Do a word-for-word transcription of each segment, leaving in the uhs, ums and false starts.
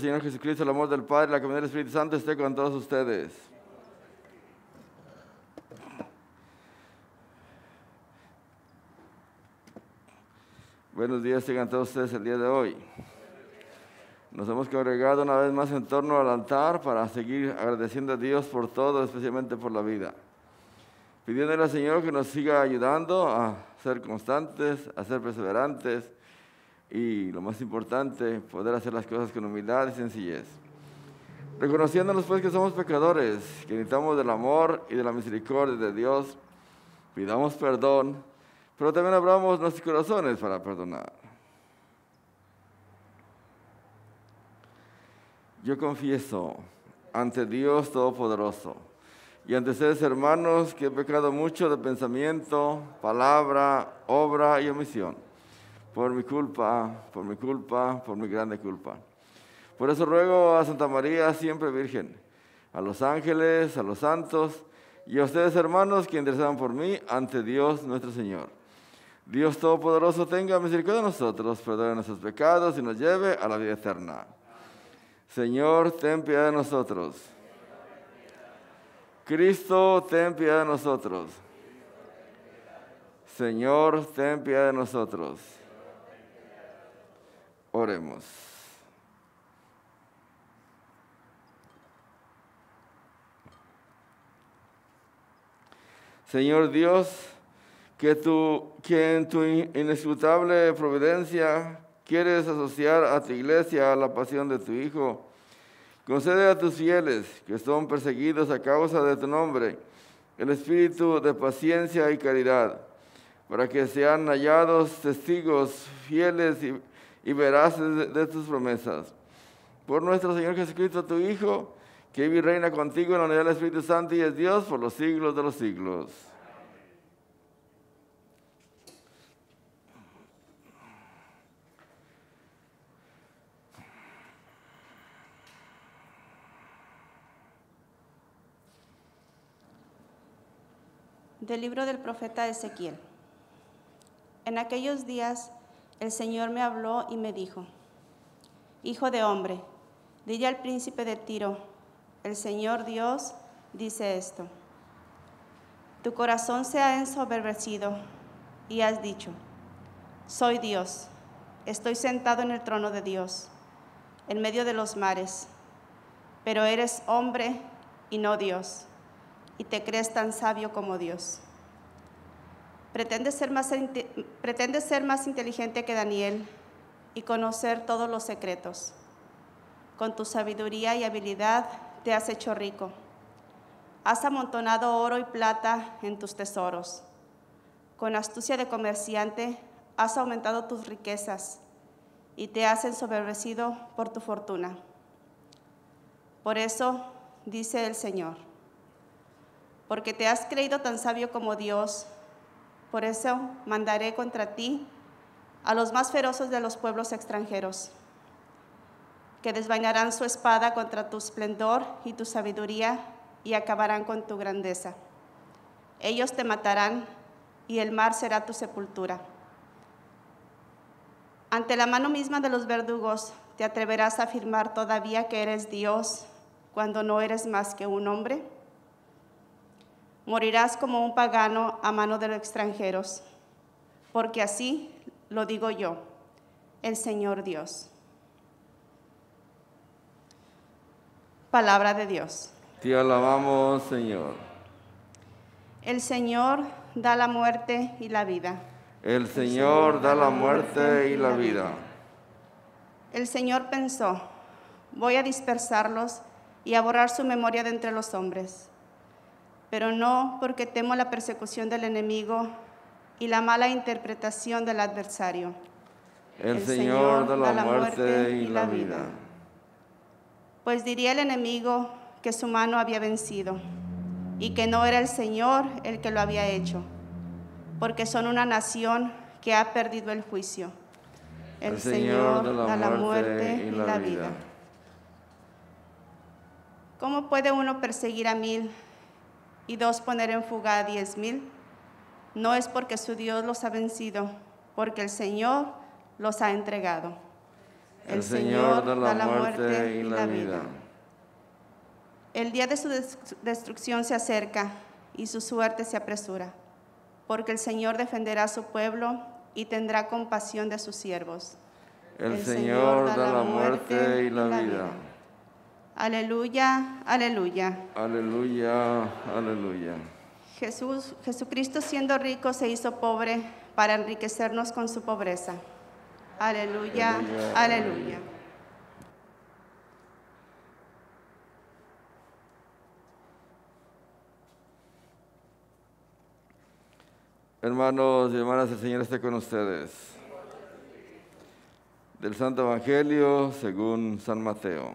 Señor Jesucristo, el amor del Padre y la comunión del Espíritu Santo esté con todos ustedes. Buenos días, tengan todos ustedes el día de hoy. Nos hemos congregado una vez más en torno al altar para seguir agradeciendo a Dios por todo, especialmente por la vida. Pidiéndole al Señor que nos siga ayudando a ser constantes, a ser perseverantes y, lo más importante, poder hacer las cosas con humildad y sencillez. Reconociéndonos pues que somos pecadores, que necesitamos del amor y de la misericordia de Dios, pidamos perdón, pero también abramos nuestros corazones para perdonar. Yo confieso ante Dios Todopoderoso y ante ustedes, hermanos, que he pecado mucho de pensamiento, palabra, obra y omisión, por mi culpa, por mi culpa, por mi grande culpa. Por eso ruego a Santa María, siempre Virgen, a los ángeles, a los santos y a ustedes, hermanos, que intercedan por mí ante Dios nuestro Señor. Dios Todopoderoso tenga misericordia de nosotros, perdone nuestros pecados y nos lleve a la vida eterna. Señor, ten piedad de nosotros. Cristo, ten piedad de nosotros. Señor, ten piedad de nosotros. Oremos. Señor Dios, que, tú, que en tu inescrutable providencia quieres asociar a tu iglesia a la pasión de tu Hijo, concede a tus fieles que son perseguidos a causa de tu nombre el espíritu de paciencia y caridad, para que sean hallados testigos fieles y, y veraces de, de tus promesas. Por nuestro Señor Jesucristo, tu Hijo, que vive y reina contigo en la unidad del Espíritu Santo y es Dios por los siglos de los siglos. Del libro del profeta Ezequiel. En aquellos días el Señor me habló y me dijo: Hijo de hombre, dile al príncipe de Tiro, el Señor Dios dice esto: tu corazón se ha ensoberbecido y has dicho: soy Dios, estoy sentado en el trono de Dios, en medio de los mares, pero eres hombre y no Dios, y te crees tan sabio como Dios. Pretendes ser más, pretendes ser más inteligente que Daniel y conocer todos los secretos. Con tu sabiduría y habilidad te has hecho rico. Has amontonado oro y plata en tus tesoros. Con astucia de comerciante has aumentado tus riquezas y te has ensoberbecido por tu fortuna. Por eso, dice el Señor, porque te has creído tan sabio como Dios, por eso mandaré contra ti a los más feroces de los pueblos extranjeros, que desvainarán su espada contra tu esplendor y tu sabiduría y acabarán con tu grandeza. Ellos te matarán y el mar será tu sepultura. Ante la mano misma de los verdugos, ¿te atreverás a afirmar todavía que eres Dios cuando no eres más que un hombre? Morirás como un pagano a mano de los extranjeros, porque así lo digo yo, el Señor Dios. Palabra de Dios. Te alabamos, Señor. El Señor da la muerte y la vida. El Señor da la muerte y la vida. El Señor pensó: voy a dispersarlos y a borrar su memoria de entre los hombres. Pero no, porque temo la persecución del enemigo y la mala interpretación del adversario. El, el Señor da la, da la muerte, muerte y la vida. vida. Pues diría el enemigo que su mano había vencido y que no era el Señor el que lo había hecho, porque son una nación que ha perdido el juicio. El, el Señor, Señor da la, da la muerte y la, la vida. vida. ¿Cómo puede uno perseguir a mil y dos poner en fuga a diez mil? No es porque su Dios los ha vencido, porque el Señor los ha entregado. El Señor da la muerte y la vida. El día de su destrucción se acerca y su suerte se apresura, porque el Señor defenderá a su pueblo y tendrá compasión de sus siervos. El, el Señor da, da la muerte y la, y la vida. vida. Aleluya, aleluya. Aleluya, aleluya. Jesús, Jesucristo siendo rico se hizo pobre para enriquecernos con su pobreza. Aleluya, aleluya. aleluya. Hermanos y hermanas, el Señor esté con ustedes. Del Santo Evangelio según San Mateo.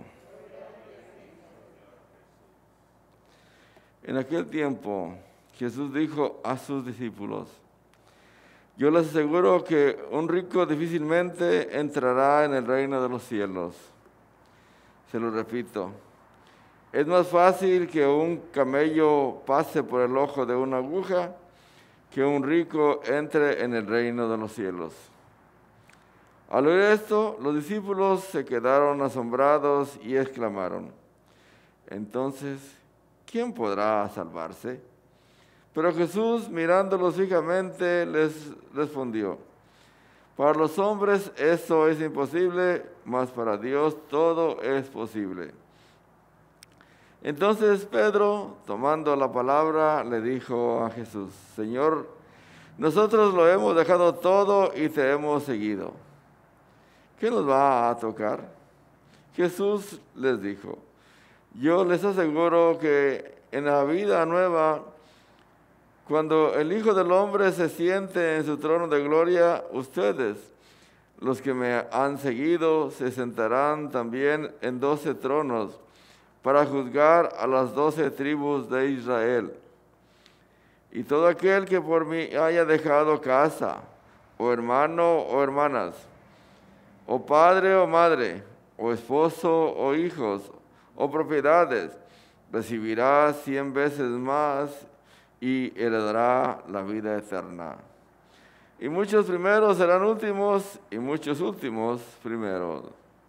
En aquel tiempo, Jesús dijo a sus discípulos: yo les aseguro que un rico difícilmente entrará en el reino de los cielos. Se lo repito, es más fácil que un camello pase por el ojo de una aguja que un rico entre en el reino de los cielos. Al oír esto, los discípulos se quedaron asombrados y exclamaron: entonces, ¿quién podrá salvarse? Pero Jesús, mirándolos fijamente, les respondió: para los hombres eso es imposible, mas para Dios todo es posible. Entonces Pedro, tomando la palabra, le dijo a Jesús: Señor, nosotros lo hemos dejado todo y te hemos seguido. ¿Qué nos va a tocar? Jesús les dijo: yo les aseguro que en la vida nueva, cuando el Hijo del Hombre se siente en su trono de gloria, ustedes, los que me han seguido, se sentarán también en doce tronos para juzgar a las doce tribus de Israel. Y todo aquel que por mí haya dejado casa, o hermano o hermanas, o padre o madre, o esposo o hijos, o propiedades, recibirá cien veces más y heredará la vida eterna. Y muchos primeros serán últimos, y muchos últimos primeros.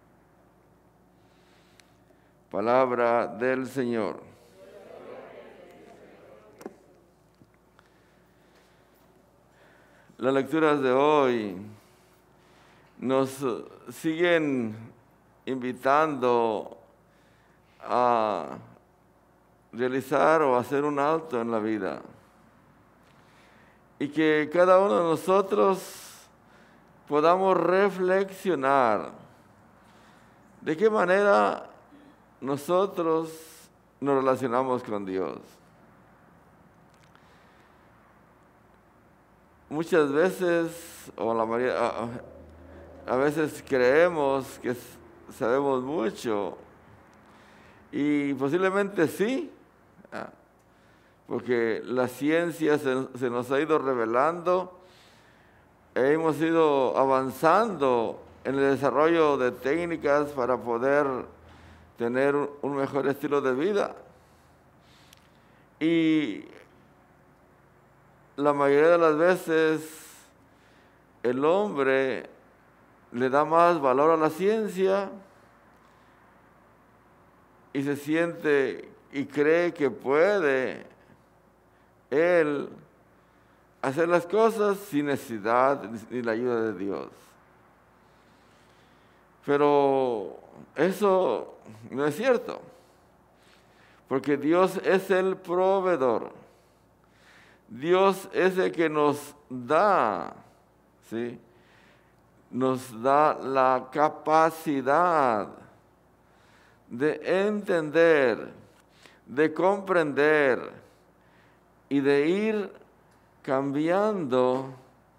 Palabra del Señor. Las lecturas de hoy nos siguen invitando a realizar o hacer un alto en la vida. Y que cada uno de nosotros podamos reflexionar de qué manera nosotros nos relacionamos con Dios. Muchas veces, o la mayoría, a, a veces creemos que sabemos mucho, y posiblemente sí, porque la ciencia se, se nos ha ido revelando, e hemos ido avanzando en el desarrollo de técnicas para poder tener un, un mejor estilo de vida. Y la mayoría de las veces el hombre le da más valor a la ciencia y se siente y cree que puede él hacer las cosas sin necesidad ni la ayuda de Dios. Pero eso no es cierto, porque Dios es el proveedor. Dios es el que nos da, ¿sí? Nos da la capacidad de entender, de comprender y de ir cambiando,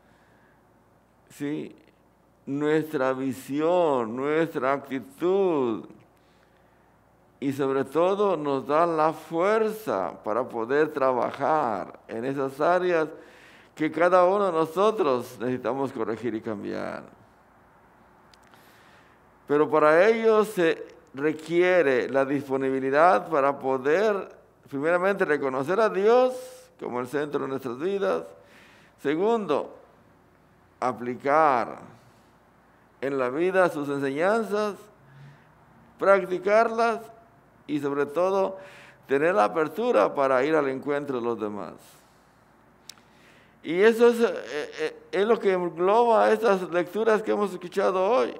¿sí?, nuestra visión, nuestra actitud, y sobre todo nos da la fuerza para poder trabajar en esas áreas que cada uno de nosotros necesitamos corregir y cambiar. Pero para ello se requiere la disponibilidad para poder, primeramente, reconocer a Dios como el centro de nuestras vidas. Segundo, aplicar en la vida sus enseñanzas, practicarlas y sobre todo tener la apertura para ir al encuentro de los demás. Y eso es, eh, es lo que engloba estas lecturas que hemos escuchado hoy.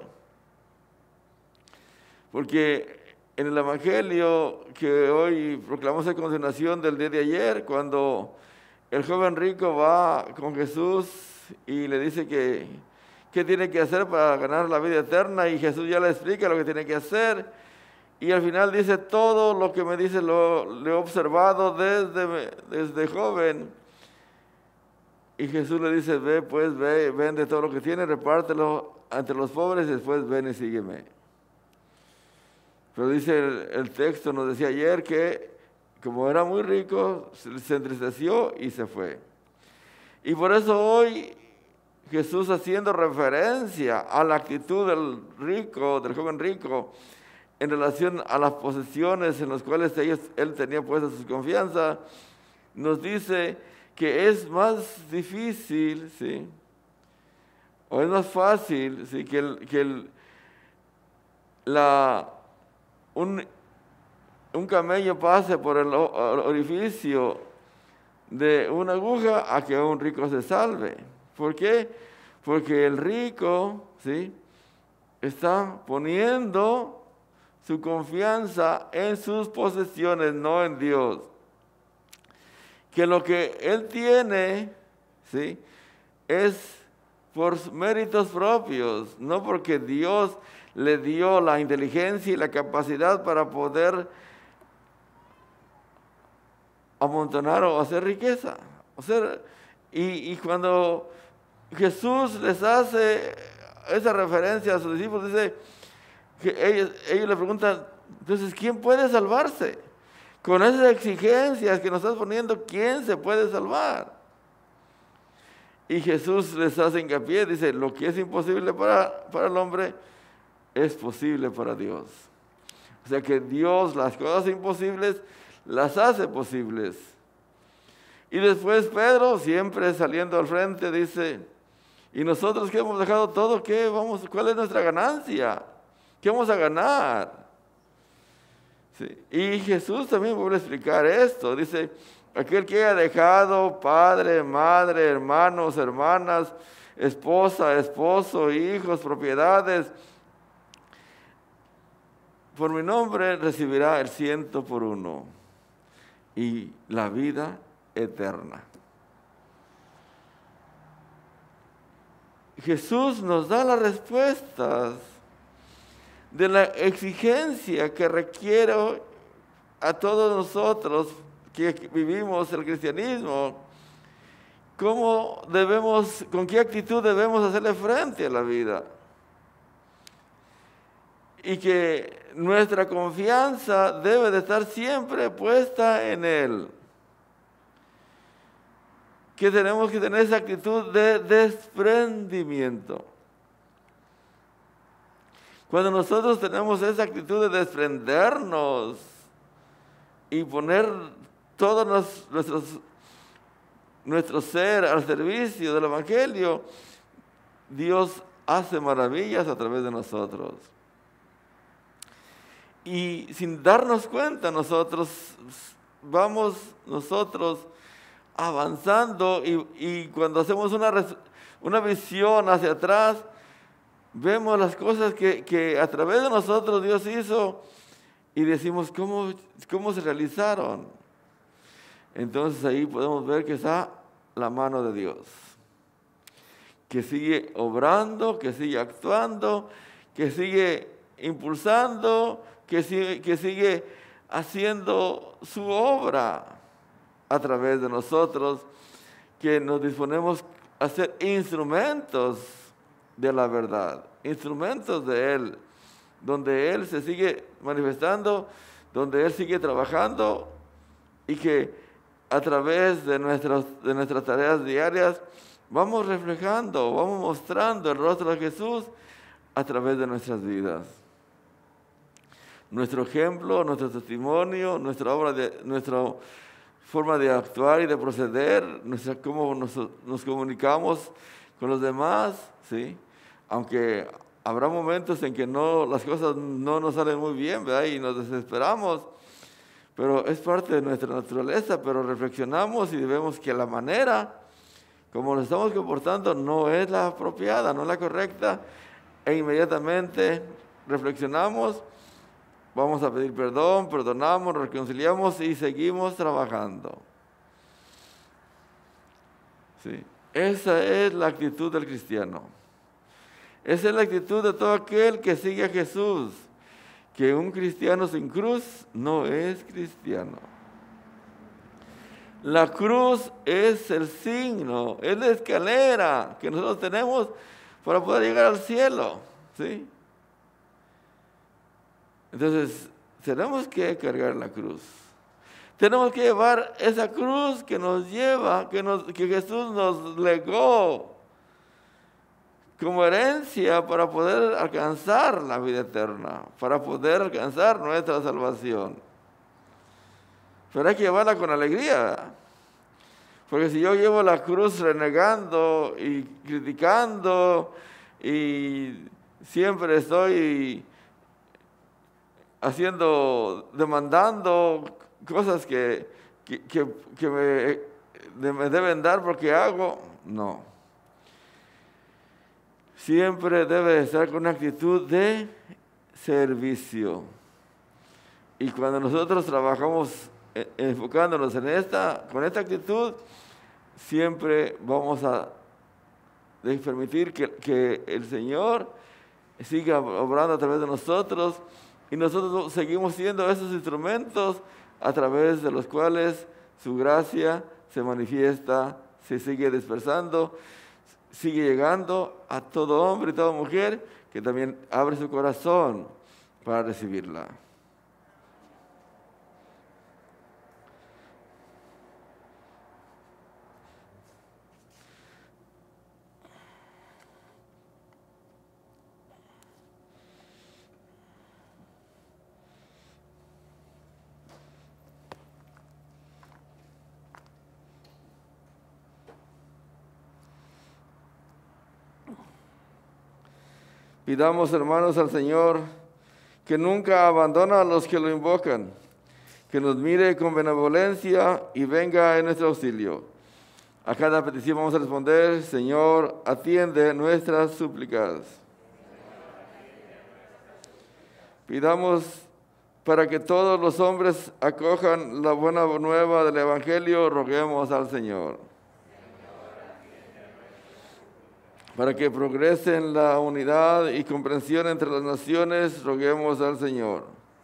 Porque en el Evangelio que hoy proclamamos a continuación del día de ayer, cuando el joven rico va con Jesús y le dice que qué tiene que hacer para ganar la vida eterna, y Jesús ya le explica lo que tiene que hacer, y al final dice: todo lo que me dice lo, lo he observado desde, desde joven. Y Jesús le dice: ve pues, ve, vende todo lo que tienes, repártelo entre los pobres y después ven y sígueme. Pero dice el, el texto, nos decía ayer, que como era muy rico, se entristeció y se fue. Y por eso hoy Jesús, haciendo referencia a la actitud del rico, del joven rico, en relación a las posesiones en las cuales ellos, él tenía puesta su confianza, nos dice que es más difícil, ¿sí?, o es más fácil, ¿sí?, que, el, que el, la, un, un camello pase por el orificio de una aguja a que un rico se salve. ¿Por qué? Porque el rico, ¿sí?, está poniendo su confianza en sus posesiones, no en Dios. Que lo que él tiene, ¿sí?, es por méritos propios, no porque Dios le dio la inteligencia y la capacidad para poder amontonar o hacer riqueza. O sea, y, y cuando Jesús les hace esa referencia a sus discípulos, dice que ellos, ellos le preguntan: entonces, ¿quién puede salvarse? Con esas exigencias que nos estás poniendo, ¿quién se puede salvar? Y Jesús les hace hincapié, dice: lo que es imposible para, para el hombre es posible para Dios. O sea que Dios las cosas imposibles las hace posibles. Y después Pedro, siempre saliendo al frente, dice: ¿y nosotros que hemos dejado todo, qué vamos, cuál es nuestra ganancia? ¿Qué vamos a ganar? Sí. Y Jesús también vuelve a explicar esto. Dice: aquel que haya dejado padre, madre, hermanos, hermanas, esposa, esposo, hijos, propiedades, por mi nombre recibirá el ciento por uno y la vida eterna. Jesús nos da las respuestas de la exigencia que requiere a todos nosotros que vivimos el cristianismo. ¿Cómo debemos, con qué actitud debemos hacerle frente a la vida? Y que nuestra confianza debe de estar siempre puesta en Él. Que tenemos que tener esa actitud de desprendimiento. Cuando nosotros tenemos esa actitud de desprendernos y poner todo nos, nuestros, nuestro ser al servicio del Evangelio, Dios hace maravillas a través de nosotros. Y sin darnos cuenta, nosotros vamos nosotros avanzando, y, y cuando hacemos una, una visión hacia atrás, vemos las cosas que, que a través de nosotros Dios hizo y decimos: ¿cómo, cómo se realizaron? Entonces ahí podemos ver que está la mano de Dios, que sigue obrando, que sigue actuando, que sigue impulsando, que sigue, que sigue haciendo su obra a través de nosotros, que nos disponemos a ser instrumentos de la verdad, instrumentos de Él, donde Él se sigue manifestando, donde Él sigue trabajando, y que a través de nuestras, de nuestras tareas diarias vamos reflejando, vamos mostrando el rostro de Jesús a través de nuestras vidas. Nuestro ejemplo, nuestro testimonio, nuestra obra, de, nuestra forma de actuar y de proceder, nuestra, cómo nos, nos comunicamos con los demás, ¿sí? Aunque habrá momentos en que no, las cosas no nos salen muy bien, ¿verdad? Y nos desesperamos, pero es parte de nuestra naturaleza, pero reflexionamos y vemos que la manera como nos estamos comportando no es la apropiada, no es la correcta, e inmediatamente reflexionamos, vamos a pedir perdón, perdonamos, reconciliamos y seguimos trabajando. Sí. Esa es la actitud del cristiano. Esa es la actitud de todo aquel que sigue a Jesús, que un cristiano sin cruz no es cristiano. La cruz es el signo, es la escalera que nosotros tenemos para poder llegar al cielo, ¿sí? Entonces, tenemos que cargar la cruz. Tenemos que llevar esa cruz que nos lleva, que, nos, que Jesús nos legó como herencia para poder alcanzar la vida eterna, para poder alcanzar nuestra salvación. Pero hay que llevarla con alegría, porque si yo llevo la cruz renegando y criticando y siempre estoy haciendo, demandando cosas que, que, que, que me, me deben dar porque hago, no. Siempre debe estar con una actitud de servicio. Y cuando nosotros trabajamos enfocándonos en esta, con esta actitud, siempre vamos a permitir que, que el Señor siga obrando a través de nosotros y nosotros seguimos siendo esos instrumentos a través de los cuales su gracia se manifiesta, se sigue dispersando, sigue llegando a todo hombre y toda mujer que también abre su corazón para recibirla. Pidamos, hermanos, al Señor que nunca abandona a los que lo invocan, que nos mire con benevolencia y venga en nuestro auxilio. A cada petición vamos a responder: Señor, atiende nuestras súplicas. Pidamos para que todos los hombres acojan la buena nueva del Evangelio, roguemos al Señor. Para que progresen la unidad y comprensión entre las naciones, roguemos al Señor.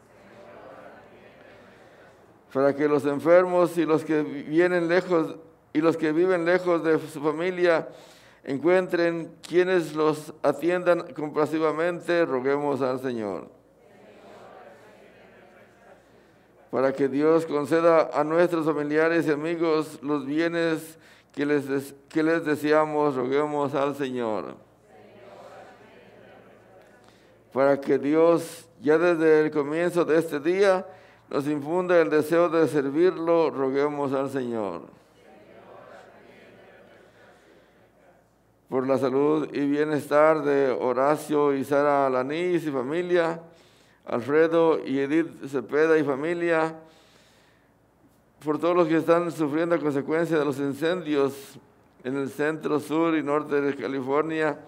Para que los enfermos y los que vienen lejos y los que viven lejos de su familia encuentren quienes los atiendan compasivamente, roguemos al Señor. Para que Dios conceda a nuestros familiares y amigos los bienes que les, des, que les deseamos, roguemos al Señor. Para que Dios, ya desde el comienzo de este día, nos infunda el deseo de servirlo, roguemos al Señor. Por la salud y bienestar de Horacio y Sara Alanís y familia, Alfredo y Edith Cepeda y familia, por todos los que están sufriendo a consecuencia de los incendios en el centro, sur y norte de California,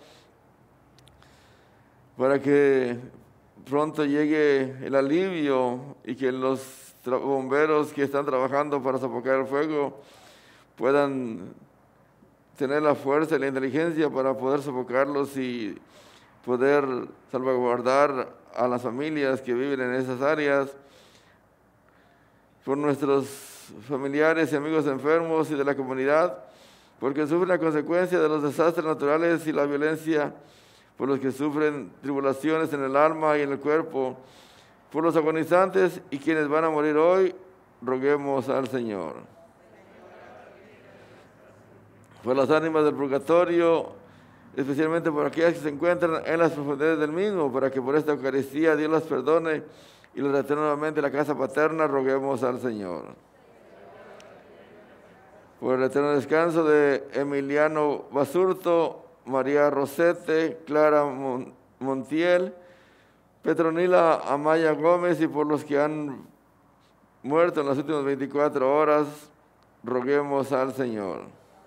para que pronto llegue el alivio y que los bomberos que están trabajando para sofocar el fuego puedan tener la fuerza y la inteligencia para poder sofocarlos y poder salvaguardar a las familias que viven en esas áreas, por nuestros familiares y amigos enfermos y de la comunidad, porque sufren la consecuencia de los desastres naturales y la violencia, por los que sufren tribulaciones en el alma y en el cuerpo, por los agonizantes y quienes van a morir hoy, roguemos al Señor. Por las ánimas del purgatorio, especialmente por aquellas que se encuentran en las profundidades del mismo, para que por esta Eucaristía Dios las perdone y los retorne nuevamente a la casa paterna, roguemos al Señor. Por el eterno descanso de Emiliano Basurto, María Rosete, Clara Montiel, Petronila Amaya Gómez, y por los que han muerto en las últimas veinticuatro horas, roguemos al Señor.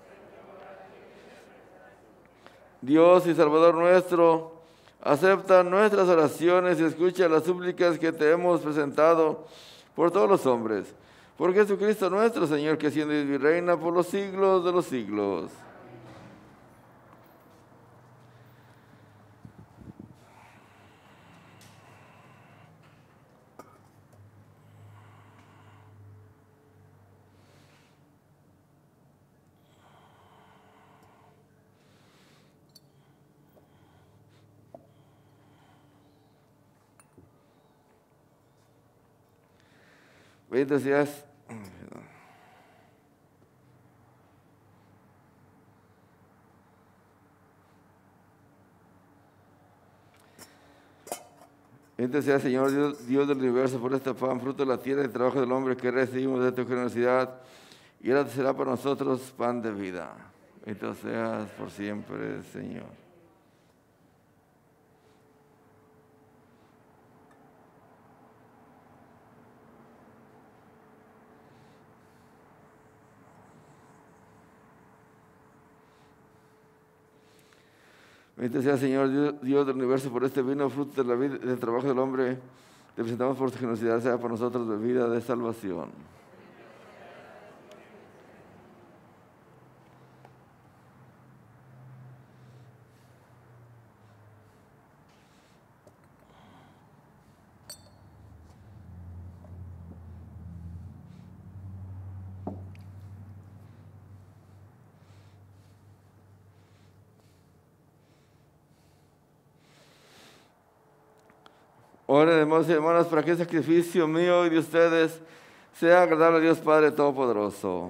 Dios y Salvador nuestro, acepta nuestras oraciones y escucha las súplicas que te hemos presentado por todos los hombres. Por Jesucristo nuestro Señor, que siendo y reina por los siglos de los siglos. Bendito seas. Bendito sea, Señor Dios, Dios del universo, por este pan, fruto de la tierra y el trabajo del hombre que recibimos de tu generosidad, y ahora será para nosotros pan de vida. Bendito seas por siempre, Señor. Bendito sea, Señor Dios, Dios del universo, por este vino, fruto de la vida, del trabajo del hombre. Te presentamos por tu generosidad, sea para nosotros bebida de salvación. Oren, hermanos y hermanas, para que el sacrificio mío y de ustedes sea agradable a Dios Padre Todopoderoso.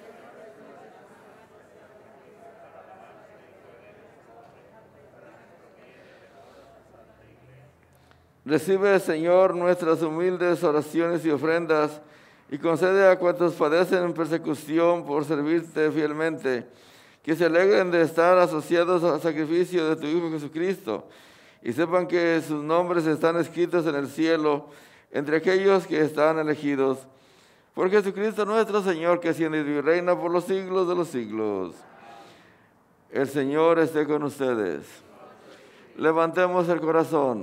Recibe, Señor, nuestras humildes oraciones y ofrendas, y concede a cuantos padecen persecución por servirte fielmente, que se alegren de estar asociados al sacrificio de tu Hijo Jesucristo, y sepan que sus nombres están escritos en el cielo entre aquellos que están elegidos. Por Jesucristo nuestro Señor, que siendo y reina por los siglos de los siglos. El Señor esté con ustedes. Levantemos el corazón.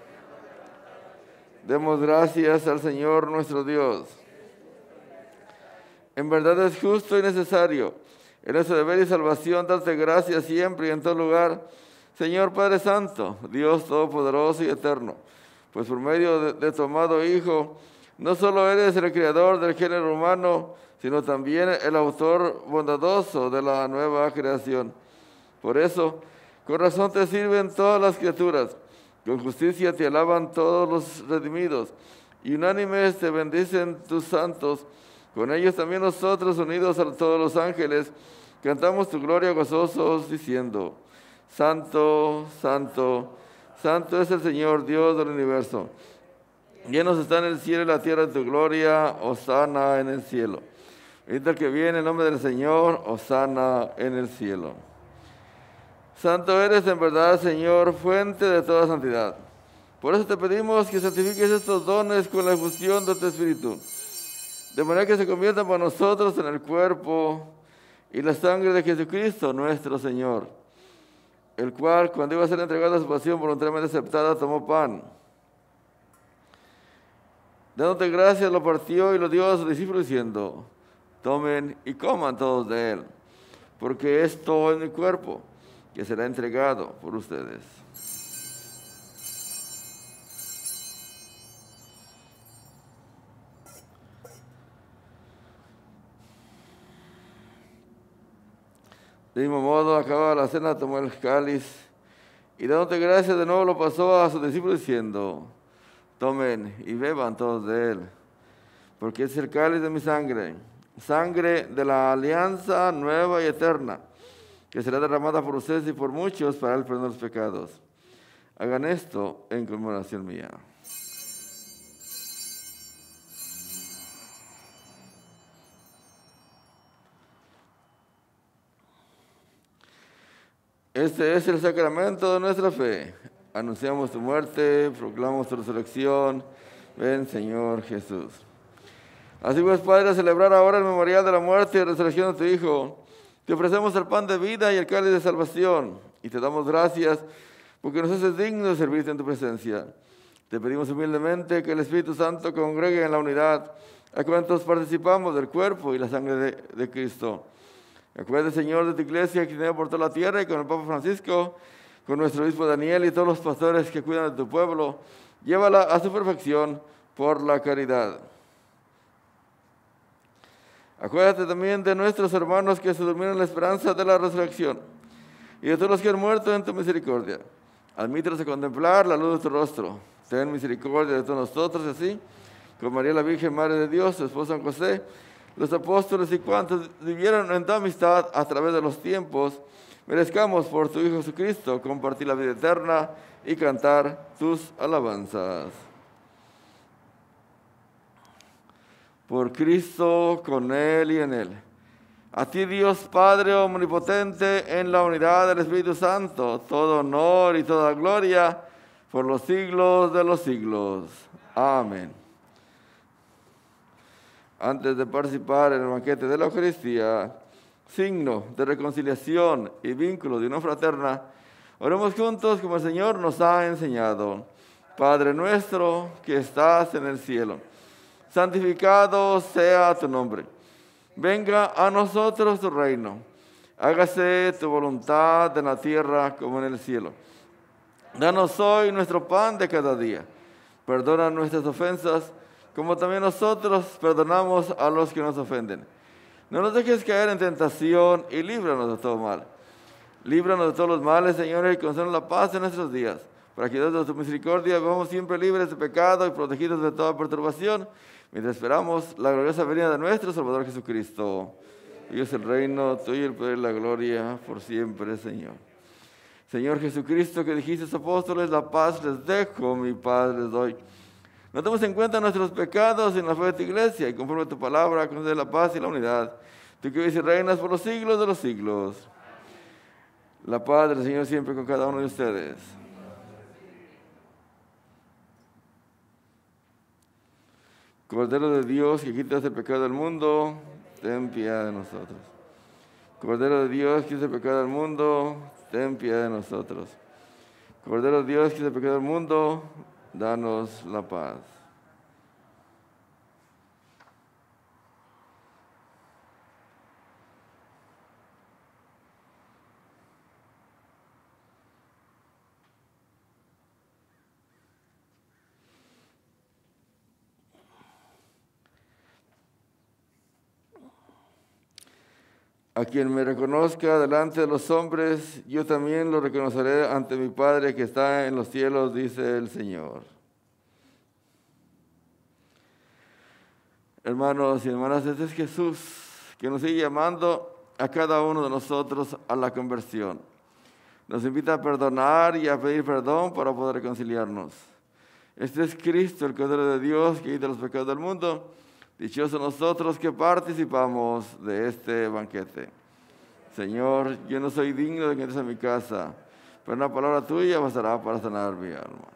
Demos gracias al Señor nuestro Dios. En verdad es justo y necesario, en nuestro deber y salvación, darte gracias siempre y en todo lugar, Señor Padre Santo, Dios Todopoderoso y Eterno, pues por medio de, de tu amado Hijo, no solo eres el creador del género humano, sino también el autor bondadoso de la nueva creación. Por eso, con razón te sirven todas las criaturas, con justicia te alaban todos los redimidos, y unánimes te bendicen tus santos. Con ellos también nosotros, unidos a todos los ángeles, cantamos tu gloria gozosos, diciendo: Santo, Santo, Santo es el Señor, Dios del universo. Llenos está en el cielo y la tierra de tu gloria, hosana en el cielo. Bendito el que viene en el nombre del Señor, hosana en el cielo. Santo eres en verdad, Señor, fuente de toda santidad. Por eso te pedimos que santifiques estos dones con la efusión de tu Espíritu, de manera que se conviertan para nosotros en el cuerpo y la sangre de Jesucristo, nuestro Señor, el cual, cuando iba a ser entregado a su pasión voluntariamente aceptada, tomó pan. Dándote gracias, lo partió y lo dio a sus discípulos, diciendo: tomen y coman todos de él, porque esto es mi cuerpo, que será entregado por ustedes. De mismo modo, acabada la cena, tomó el cáliz y dándote gracias de nuevo lo pasó a sus discípulos diciendo: tomen y beban todos de él, porque es el cáliz de mi sangre, sangre de la alianza nueva y eterna, que será derramada por ustedes y por muchos para el perdón de los pecados. Hagan esto en conmemoración mía. Este es el sacramento de nuestra fe. anunciamos tu muerte, proclamamos tu resurrección. Ven, Señor Jesús. Así pues, Padre, a celebrar ahora el memorial de la muerte y resurrección de tu Hijo, te ofrecemos el pan de vida y el cáliz de salvación, y te damos gracias porque nos haces dignos de servirte en tu presencia. Te pedimos humildemente que el Espíritu Santo congregue en la unidad a cuantos participamos del cuerpo y la sangre de, de Cristo. Acuérdate, Señor, de tu iglesia que tiene por toda la tierra, y con el Papa Francisco, con nuestro obispo Daniel y todos los pastores que cuidan de tu pueblo. Llévala a su perfección por la caridad. Acuérdate también de nuestros hermanos que se durmieron en la esperanza de la resurrección, y de todos los que han muerto en tu misericordia. Admítelos a contemplar la luz de tu rostro. Ten misericordia de todos nosotros, y así, con María la Virgen, Madre de Dios, su esposo San José, los apóstoles y cuantos vivieron en tu amistad a través de los tiempos, merezcamos por tu Hijo Jesucristo compartir la vida eterna y cantar tus alabanzas. Por Cristo, con Él y en Él. A ti, Dios Padre omnipotente, en la unidad del Espíritu Santo, todo honor y toda gloria por los siglos de los siglos. Amén. Antes de participar en el banquete de la Eucaristía, signo de reconciliación y vínculo de unión fraterna, oremos juntos como el Señor nos ha enseñado. Padre nuestro que estás en el cielo, santificado sea tu nombre. Venga a nosotros tu reino. Hágase tu voluntad en la tierra como en el cielo. Danos hoy nuestro pan de cada día. Perdona nuestras ofensas, como también nosotros perdonamos a los que nos ofenden. No nos dejes caer en tentación y líbranos de todo mal. Líbranos de todos los males, Señor, y concédenos la paz en nuestros días, para que desde tu misericordia vivamos siempre libres de pecado y protegidos de toda perturbación, mientras esperamos la gloriosa venida de nuestro Salvador Jesucristo. Tuyo es el reino, tuyo el poder y la gloria, por siempre, Señor. Señor Jesucristo, que dijiste a los apóstoles, la paz les dejo, mi paz les doy. No tomemos en cuenta nuestros pecados en la fe de tu iglesia, y conforme a tu palabra, concede la paz y la unidad. Tú que vives y reinas por los siglos de los siglos. La paz del Señor siempre con cada uno de ustedes. Cordero de Dios, que quitas el pecado del mundo, ten piedad de nosotros. Cordero de Dios, que quitas el pecado del mundo, ten piedad de nosotros. Cordero de Dios, que quitas el pecado del mundo, danos la paz. A quien me reconozca delante de los hombres, yo también lo reconoceré ante mi Padre que está en los cielos, dice el Señor. Hermanos y hermanas, este es Jesús, que nos sigue llamando a cada uno de nosotros a la conversión. Nos invita a perdonar y a pedir perdón para poder reconciliarnos. Este es Cristo, el Cordero de Dios, que quita los pecados del mundo. Dichosos nosotros que participamos de este banquete. Señor, yo no soy digno de que entres a mi casa, pero una palabra tuya bastará para sanar mi alma.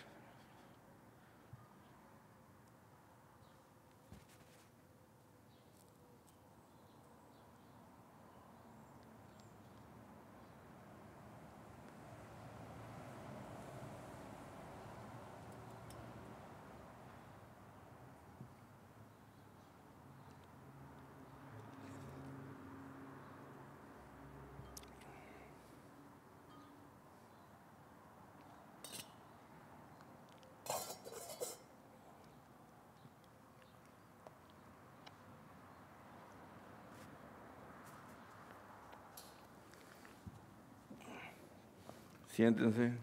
Siéntense.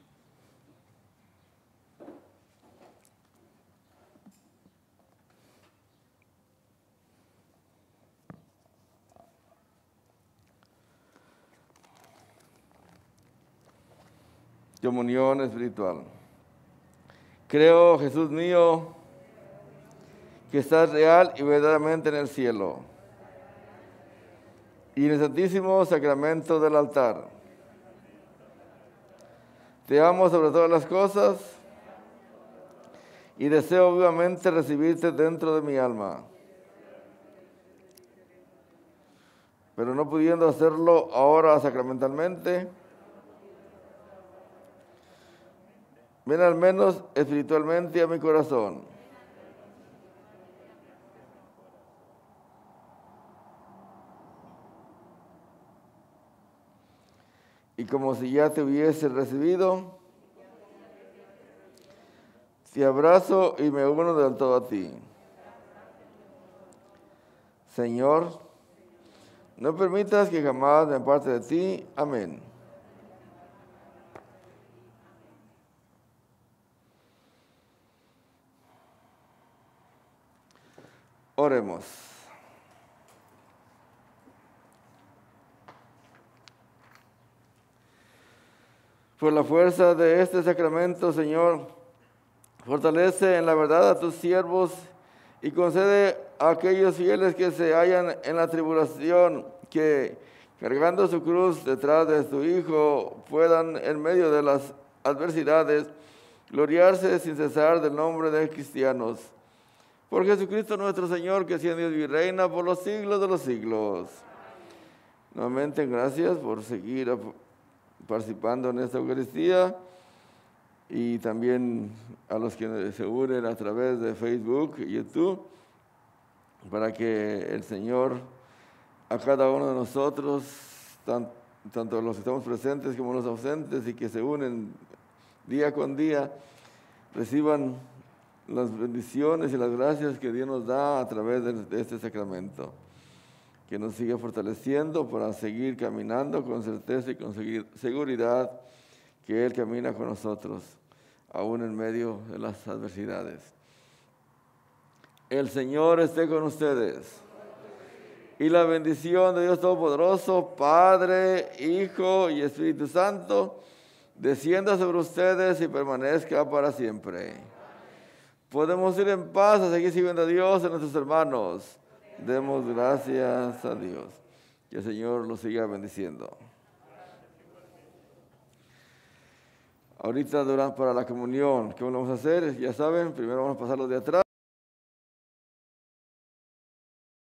Comunión espiritual. Creo, Jesús mío, que estás real y verdaderamente en el cielo y en el santísimo sacramento del altar. Te amo sobre todas las cosas y deseo vivamente recibirte dentro de mi alma. Pero no pudiendo hacerlo ahora sacramentalmente, ven al menos espiritualmente a mi corazón. Y como si ya te hubiese recibido, te abrazo y me uno del todo a ti. Señor, no permitas que jamás me aparte de ti. Amén. Oremos. Por la fuerza de este sacramento, Señor, fortalece en la verdad a tus siervos y concede a aquellos fieles que se hallan en la tribulación que, cargando su cruz detrás de tu Hijo, puedan, en medio de las adversidades, gloriarse sin cesar del nombre de cristianos. Por Jesucristo nuestro Señor, que siendo Dios y reina por los siglos de los siglos. Nuevamente, gracias por seguir participando en esta Eucaristía y también a los que se unen a través de Facebook y YouTube, para que el Señor a cada uno de nosotros, tan, tanto los que estamos presentes como los ausentes y que se unen día con día, reciban las bendiciones y las gracias que Dios nos da a través de, de este sacramento, que nos siga fortaleciendo para seguir caminando con certeza y con seguridad que Él camina con nosotros, aún en medio de las adversidades. El Señor esté con ustedes. Y la bendición de Dios Todopoderoso, Padre, Hijo y Espíritu Santo, descienda sobre ustedes y permanezca para siempre. Podemos ir en paz a seguir sirviendo a Dios y a nuestros hermanos. Demos gracias a Dios. Que el Señor los siga bendiciendo. Ahorita durante, para la comunión, ¿qué vamos a hacer? Ya saben, primero vamos a pasar los de atrás.